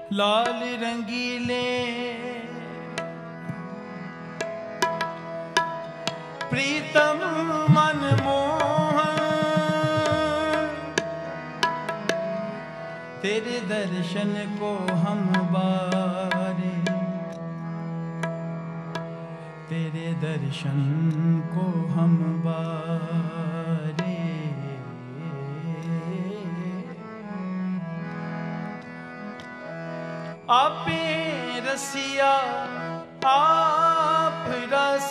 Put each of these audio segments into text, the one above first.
लाल रंगीले प्रीतम मनमोहन, तेरे दर्शन को हम बारे, तेरे दर्शन को हम बारे। आपे रसिया आप रस,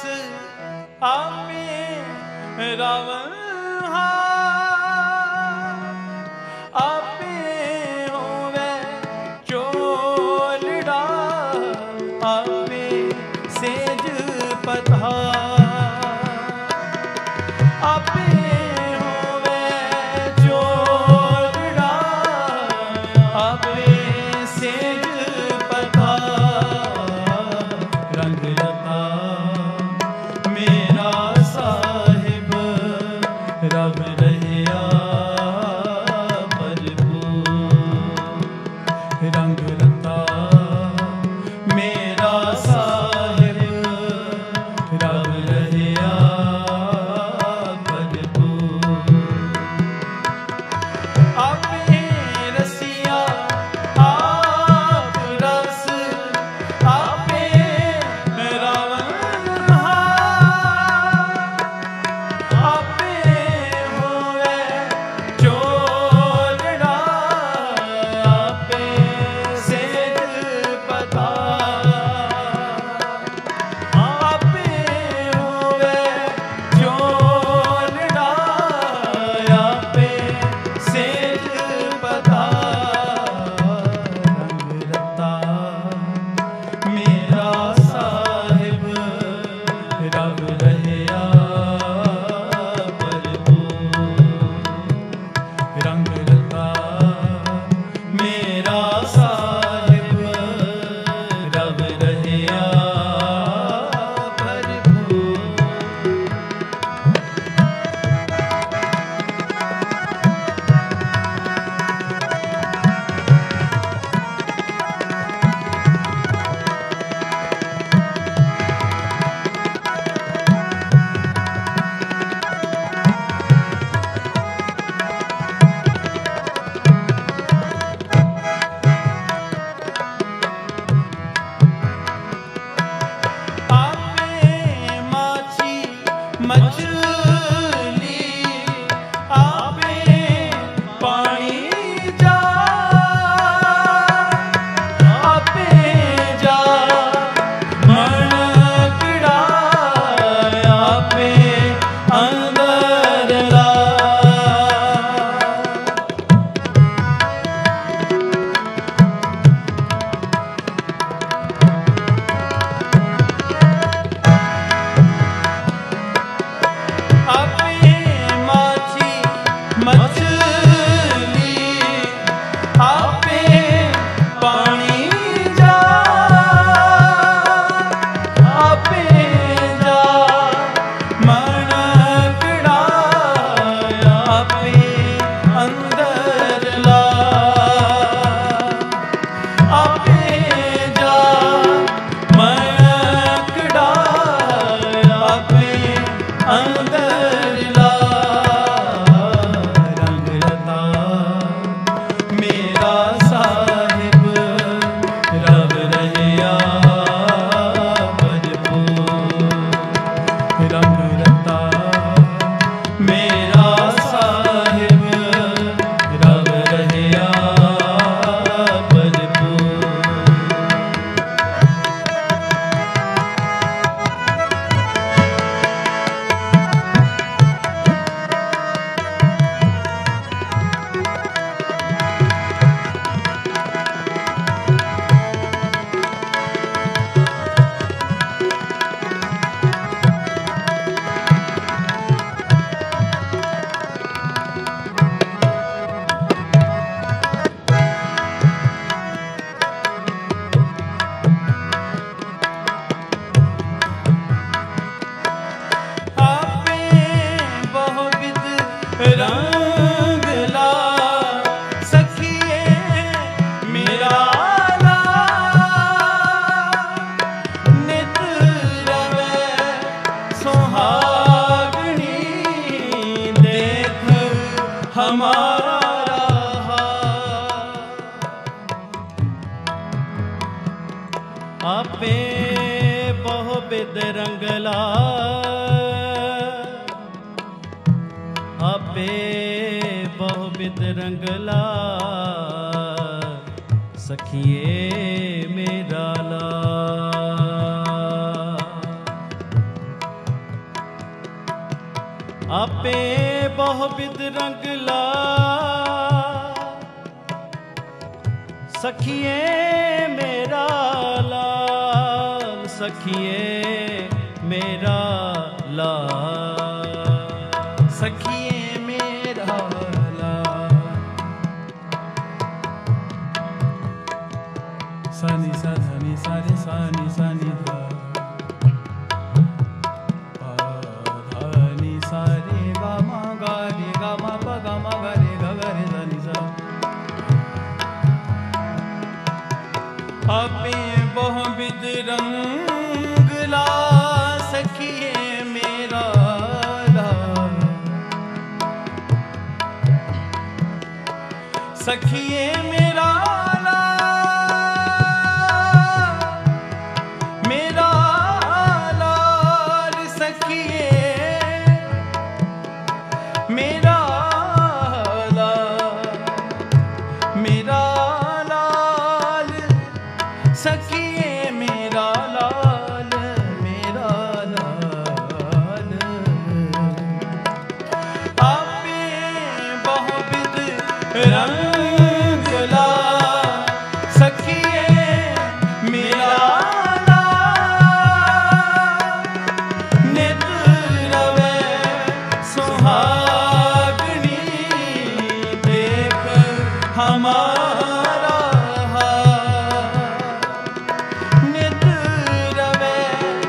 आपे रावण आपे होवे चोलड़ा, आपे सेज पधार, आपे होवे चोलड़ा, आपे सेज रंग लता मेरा साहिब, रब रहिया भरपूर। रंग लता मेरा साहिब, रब रहिया भरपूर। आपे रसिया आपे बहु बिद रंगला, आपे बहु बिद रंगला, सखिए मेरा ला। आपे बहु बिद रंगला, सखिए मेरा लाल, सखिए मेरा लाल, सखिए मेरा लाल। सानी सा धनी सारे सानी सानी धा, धनी सारे गा मा गा रे गा मा पा गा मा गा रे गा गा रे धनी सा। आपे बहु बिद रंगला, सखिए मेरा लाल, सखिए मेरा मेरा लाल, सखिए मेरा लाल, मेरा लाल, सखिए मेरा लाल, मेरा लाल। आपे बहु बिद रंगला, सखिए मेरा हमारा नित रवे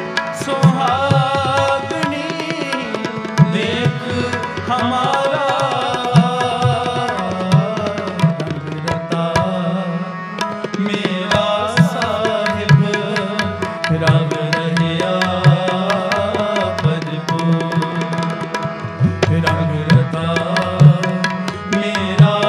सुहागनी, देख हमारा रंगरता मेरा साहिब, राम रहिया भरपूर, रंगरता मेरा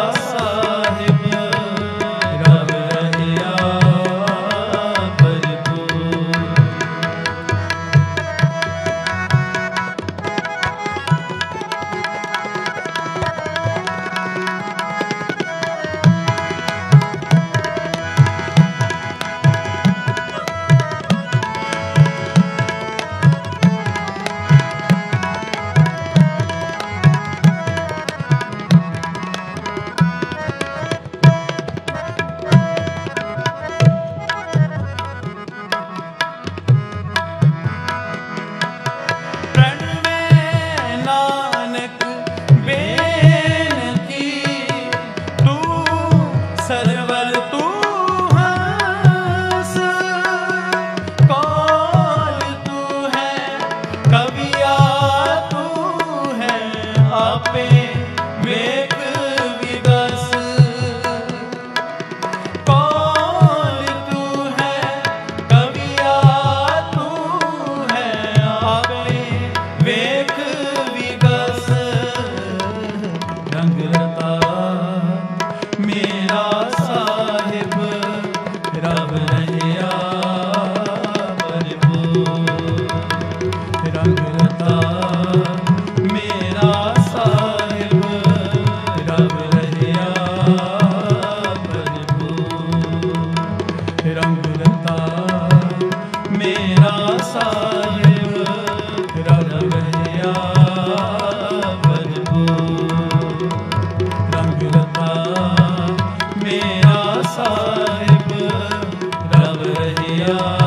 मेरा साहिब रब रहिया।